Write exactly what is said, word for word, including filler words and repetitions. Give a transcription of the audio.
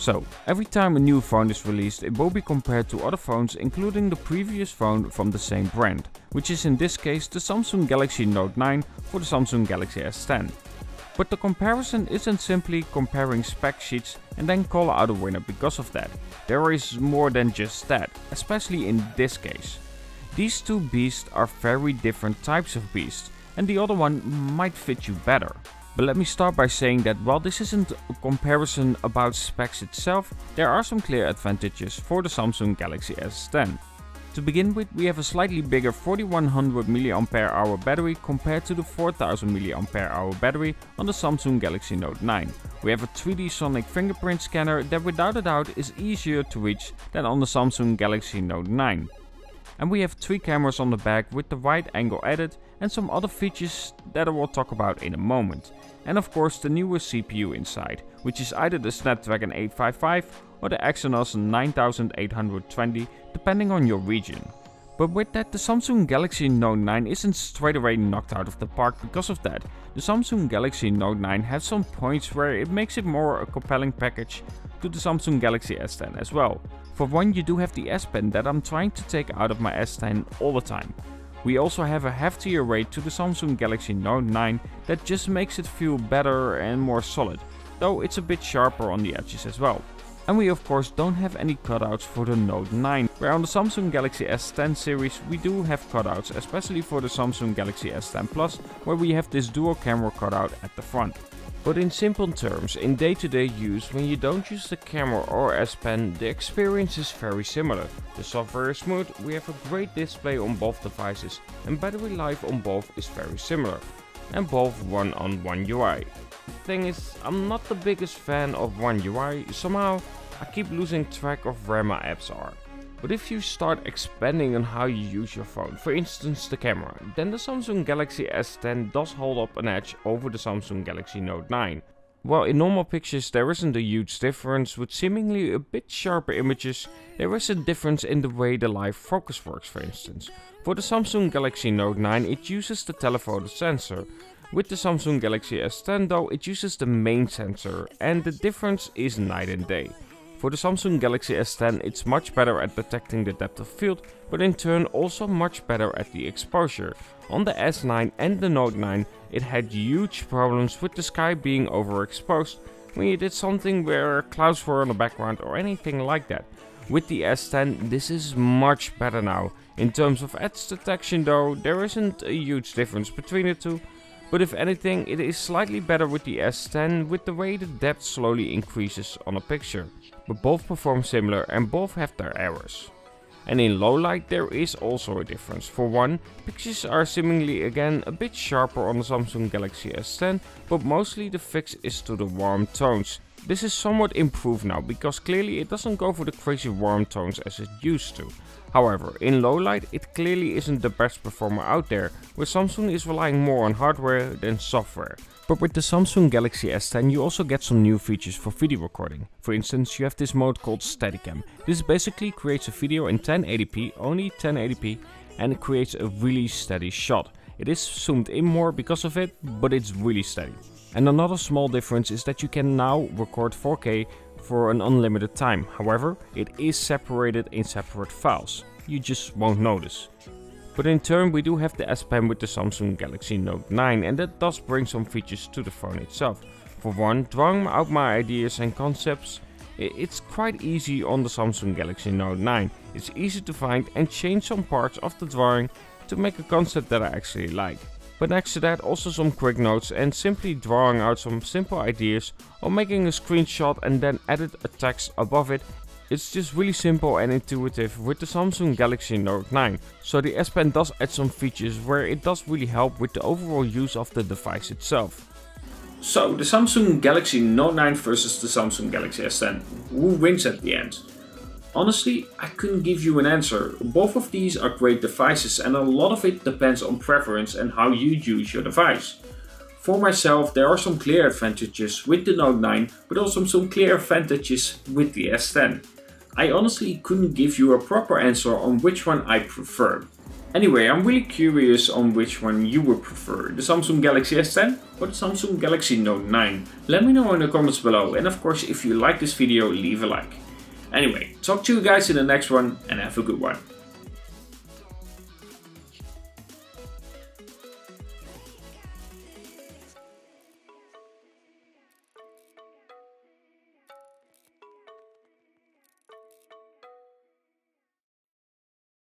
So, every time a new phone is released, it will be compared to other phones including the previous phone from the same brand, which is in this case the Samsung Galaxy Note nine for the Samsung Galaxy S ten. But the comparison isn't simply comparing spec sheets and then call out a winner because of that. There is more than just that, especially in this case. These two beasts are very different types of beasts, and the other one might fit you better. But let me start by saying that while this isn't a comparison about specs itself, there are some clear advantages for the Samsung Galaxy S ten. To begin with, we have a slightly bigger forty-one hundred milliamp hour battery compared to the four thousand milliamp hour battery on the Samsung Galaxy Note nine. We have a three D Sonic fingerprint scanner that without a doubt is easier to reach than on the Samsung Galaxy Note nine. And we have three cameras on the back with the wide angle added and some other features that I will talk about in a moment. And of course the newest C P U inside, which is either the Snapdragon eight fifty-five or the Exynos nine eight twenty depending on your region. But with that, the Samsung Galaxy Note nine isn't straight away knocked out of the park because of that. The Samsung Galaxy Note nine has some points where it makes it more a compelling package to the Samsung Galaxy S ten as well. For one, you do have the S Pen that I'm trying to take out of my S ten all the time. We also have a heftier weight to the Samsung Galaxy Note nine that just makes it feel better and more solid, though it's a bit sharper on the edges as well. And we of course don't have any cutouts for the Note nine, where on the Samsung Galaxy S ten series we do have cutouts, especially for the Samsung Galaxy S ten Plus, where we have this dual camera cutout at the front. But in simple terms, in day-to-day use, when you don't use the camera or S Pen, the experience is very similar. The software is smooth, we have a great display on both devices, and battery life on both is very similar, and both run on One U I. The thing is, I'm not the biggest fan of One U I, somehow I keep losing track of where my apps are. But if you start expanding on how you use your phone, for instance the camera, then the Samsung Galaxy S ten does hold up an edge over the Samsung Galaxy Note nine. While in normal pictures there isn't a huge difference with seemingly a bit sharper images, there is a difference in the way the live focus works, for instance. For the Samsung Galaxy Note nine it uses the telephoto sensor. With the Samsung Galaxy S ten though it uses the main sensor, and the difference is night and day. For the Samsung Galaxy S ten it's much better at detecting the depth of field, but in turn also much better at the exposure. On the S nine and the Note nine it had huge problems with the sky being overexposed when you did something where clouds were on the background or anything like that. With the S ten this is much better now. In terms of edge detection though, there isn't a huge difference between the two. But if anything, it is slightly better with the S ten with the way the depth slowly increases on a picture. But both perform similar and both have their errors. And in low light there is also a difference. For one, pictures are seemingly again a bit sharper on the Samsung Galaxy S ten, but mostly the fix is to the warm tones. This is somewhat improved now, because clearly it doesn't go for the crazy warm tones as it used to. However, in low light it clearly isn't the best performer out there, where Samsung is relying more on hardware than software. But with the Samsung Galaxy S ten you also get some new features for video recording. For instance, you have this mode called Steadicam. This basically creates a video in ten eighty p, only ten eighty p, and it creates a really steady shot. It is zoomed in more because of it, but it's really steady. And another small difference is that you can now record four K for an unlimited time. However, it is separated in separate files. You just won't notice. But in turn we do have the S Pen with the Samsung Galaxy Note nine, and that does bring some features to the phone itself. For one, drawing out my ideas and concepts, it's quite easy on the Samsung Galaxy Note nine. It's easy to find and change some parts of the drawing to make a concept that I actually like. But next to that also some quick notes and simply drawing out some simple ideas or making a screenshot and then edit a text above it. It's just really simple and intuitive with the Samsung Galaxy Note nine. So the S Pen does add some features where it does really help with the overall use of the device itself. So the Samsung Galaxy Note nine versus the Samsung Galaxy S ten. Who wins at the end? Honestly, I couldn't give you an answer. Both of these are great devices and a lot of it depends on preference and how you use your device. For myself, there are some clear advantages with the Note nine, but also some clear advantages with the S ten. I honestly couldn't give you a proper answer on which one I prefer. Anyway, I'm really curious on which one you would prefer, the Samsung Galaxy S ten or the Samsung Galaxy Note nine. Let me know in the comments below, and of course if you like this video, leave a like. Anyway, talk to you guys in the next one and have a good one.